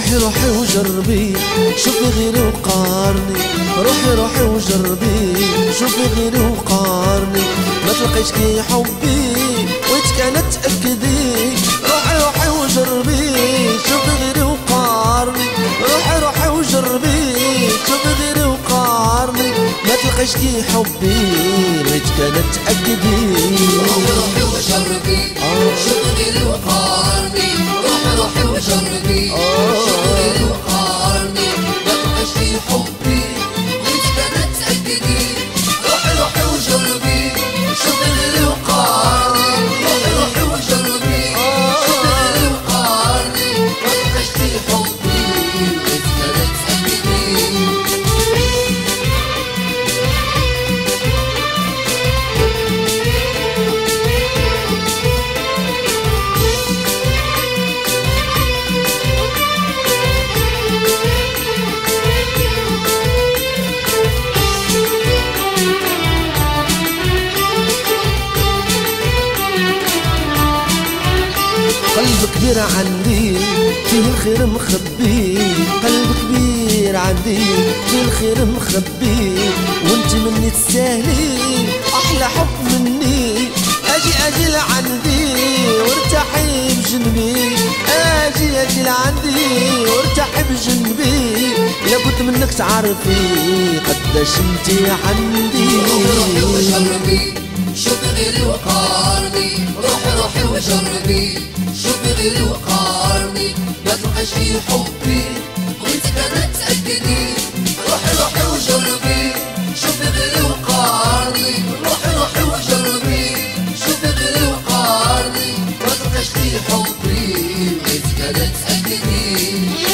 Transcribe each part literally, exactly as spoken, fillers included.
روحي روحي وجربي شوفي غيري وقارني، روحي روحي وجربي شوفي غيري وقارني، ما تلقيش كي حبي وانت كانت تأكدي. روحي روحي وجربي شوفي غيري وقارني، روحي روحي وجربي شوفي غيري وقارني، ما تلقيش كي حبي وانت كانت تأكدي. روحي روحي وجربي شوفي غيري وقارني، روحي روحي وجربي شوفي غيري وقارني، ما تلقيش كي حبي وانت كانت تأكدي. روحي روحي وجربي شوفي غيري وقارني، روحي روحي وجربي شوفي غيري وقارني، ما تلقيش كي حبي وانت كانت تأكدي. قلب كبير عندي فيه الخير مخبي، قلب كبير عندي فيه الخير مخبي، وانت مني تستاهلي احلى حب مني. اجي اجي لعندي وارتاحي بجنبي، اجي اجي لعندي وارتاحي بجنبي، لابد منك تعرفي قداش انتي عندي. روحي وجربي شوفي غيري وقارني، روحي روحي وجربي شوفي غيري وقارني، ما تلقاش في حبي وانت كانت تأكدي. روحي روحي وجربي شوفي غيري وقارني، روحي روحي وجربي شوفي غيري وقارني، ما تلقاش في حبي وانت كانت تأكدي.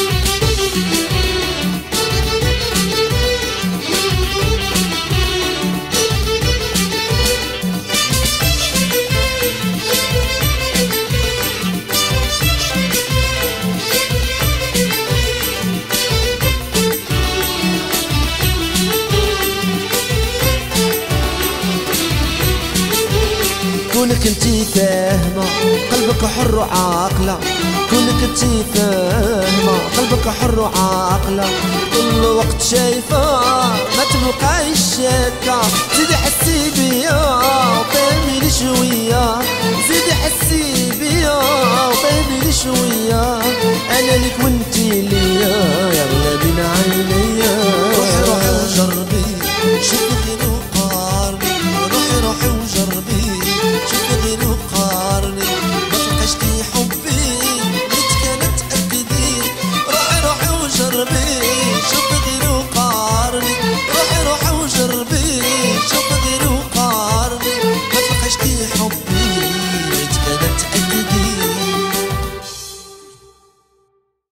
كونك انتي فاهمة قلبك حر وعاقلة، كونك انتي فاهمة قلبك حر وعاقلة، كل وقت شايفة ما تبقايش شاكة. زيدي حسي بيا وفهميني شوية، زيدي حسي بيا وفهميني شوية، أنا لك وانتي ليا